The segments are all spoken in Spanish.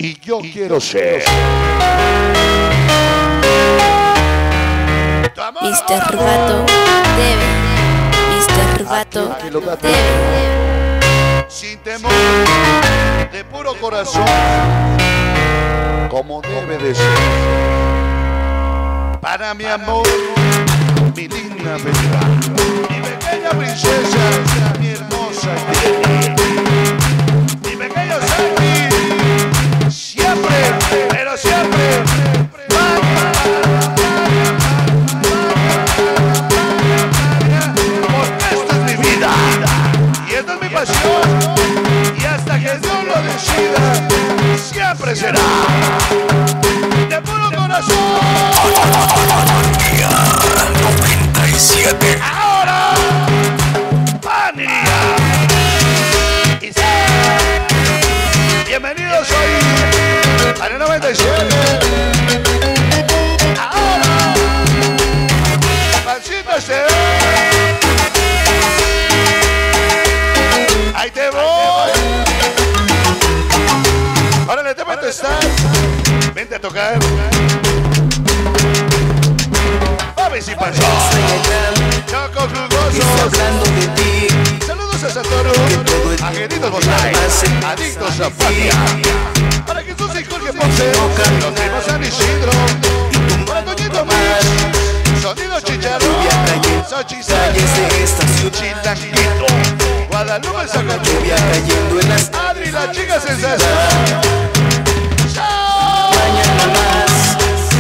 y yo quiero ser. Mr. Vato debe. Mr. Vato debe. Sin temor, de puro corazón, como debe de ser. Para mi amor, mi linda bella, mi pequeña princesa, mi hermosa Jenny, mi pequeño Sandy, siempre, pero siempre, porque esta es mi vida y esta es mi pasión, y hasta que Dios lo decida, siempre será de puro corazón. 97. Ahora, Pania. Y sí, bienvenidos hoy a la 97. Ahora, Pancita se ve. Ahí te voy. Órale, te meto estar. Vente a tocar. Paves y panzón. Choco jugosos. Saludos a Satoru. A Genitos Bosay. Adictos a Fatia. Para Jesús y Jorge Ponce. Los primos San Isidro. Para Toñito Mix. Sonido Chicharro. Xochizal. Chilanguito. Guadalupe Zacatúa. Adri, la chica sensación. Mañana más.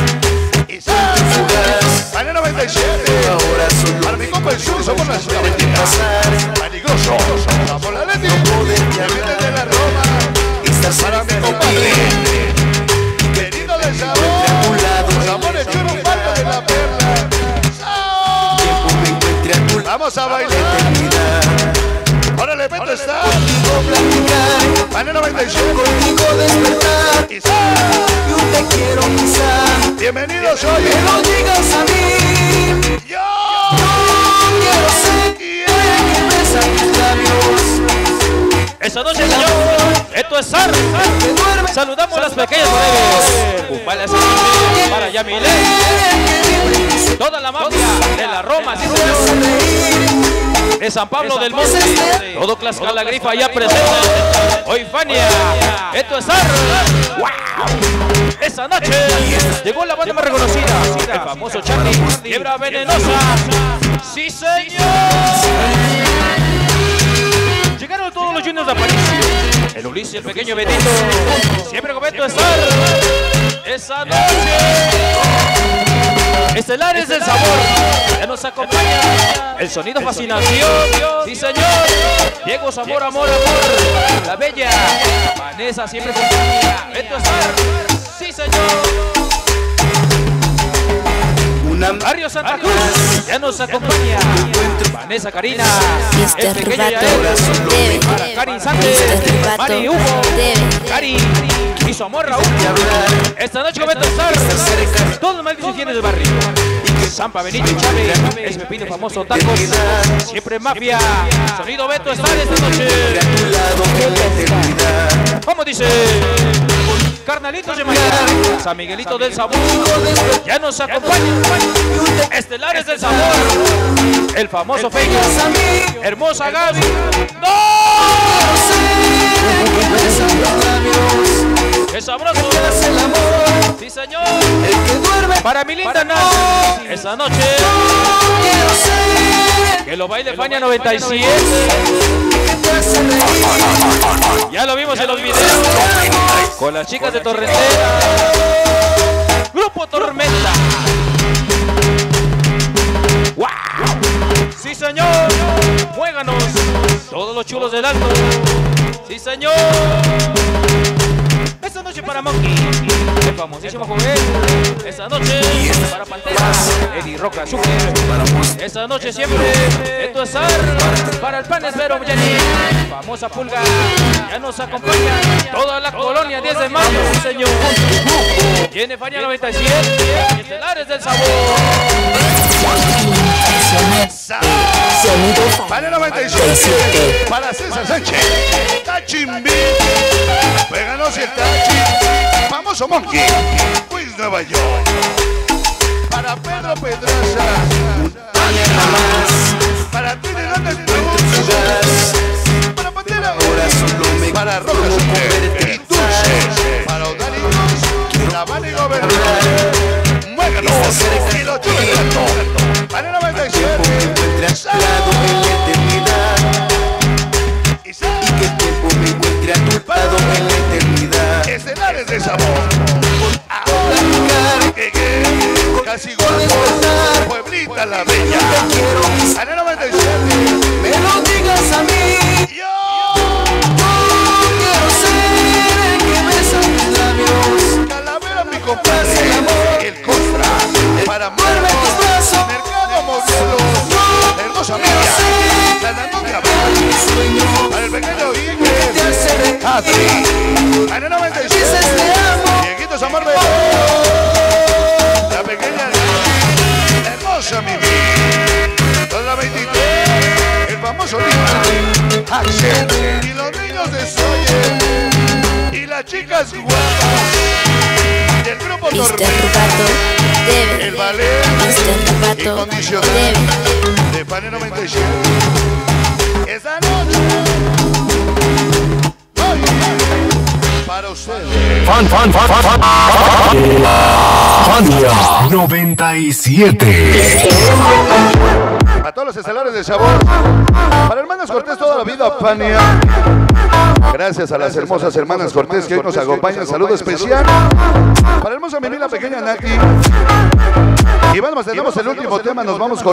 Año 97. Para mi compa el sur, somos las cabetitas. Peligroso. Somos la Leti. Viene de la Roma. Para mi compadre. Querido del sabor. Los amores chulos, parte de la perla. Vamos a bailar. Órale, vete a estar. Año 97. Contigo despertar. Yo te quiero pisar. Bienvenidos hoy. Que no digas a mí. Yo quiero ser quien besa tus labios. Esa noche, señor, esto es SAR. Saludamos a las pequeñas breves. Para Yamile. Toda la mafia de la Roma, sí, señor. De San Pablo del Monte. Todo Tlaxcala Grifa ya presente. Hoy Fania. Esto es SAR. ¡Wow! Esa noche llegó la banda más reconocida. El famoso Charlie. Quiebra venenosa. Sí, señor. Llegaron todos los juniors de Aparicio. El Ulises, el pequeño Betito. Siempre con Beto estar. Esa noche. Estelares del sabor. Ya nos acompaña. El sonido fascinación. Sí, señor. Diego Sabor, amor, amor. La bella. Vanessa siempre compañía. Beto estar. Sí, señor. Barrio Santa Cruz, ya nos acompaña Vanessa Karina, el pequeño Yael, para Karin Sánchez, Mari Hugo, Cari y su amor Raúl. Esta noche comenta estar todos los malditos del barrio. Zampa, Benito y Chávez, es Pepino famoso Tacos, siempre mafia. Sonido Beto estar esta noche. ¿Cómo dice? Carnalitos de mañana, San Miguelito del Sabor, ya nos acompaña. Estelares del Sabor, el famoso Feño, hermosa Gaby. ¡No! ¡Qué sabroso! Sí, señor. Para mi linda Nancy, esa noche, que lo baile Fania 97. Ya lo vimos en los videos con las chicas de Torrentera. Grupo Tormenta. ¡Wow! Sí, señor. Juéganos. Todos los chulos del Alto. Sí, señor. Esta noche para Monkey, el famosísimo juguete. Esta noche para Panteras, Eddie Roca Super. Esta noche siempre, esto es SAR. Para el Panes Vero Jenny, famosa Pulga, ya nos acompaña. Toda la colonia 10 de mayo, sí, señor. Tiene Fania 97, Estelares del Sabor. Fania 97, para César Sánchez, Tachimbi, péganos y el Tachi. famoso Monkey, Queens, Nueva York. Para Pedro Pedraza, para Tini Hernández, para Pantera, para Rojas y Dulce, para Odarinos, La Vani Gobernador, Muéganos y los chulos de Gato, para 97, y que el tiempo me encuentre a tu lado en la eternidad. Estelares de sabor. Casi guapo, Pueblita la Bella. Ana 97. Me lo digas a mí. Yo Quiero ser el que besa tus labios. Calavera, mi compadre. El Costra. Para Muerde tus brazos. Mercado Morelos. Hermosa Mía. San Antonio Abad. Para el pequeño Iker. Adri. Ana 97. Dieguito Samar Bebé. La pequeña hermosa Mimi. Toda la 23. El famoso Lima. Axel. Y los niños de Soye. Y las chicas guapas. Del grupo Mr. Tormenta. Rubato debe. El ballet. Mr. Rubato Incondicional. debe. De Pane 97. Esta noche. Para ustedes. Fania 97. A todos los estelares de sabor. Para hermanas Cortés toda la vida, Fania. Gracias a las hermosas hermanas Cortés que hoy nos acompañan. Saludo especial. Para hermosa Mimi, la pequeña Nati. Y vamos, tenemos el último tema. Nos vamos con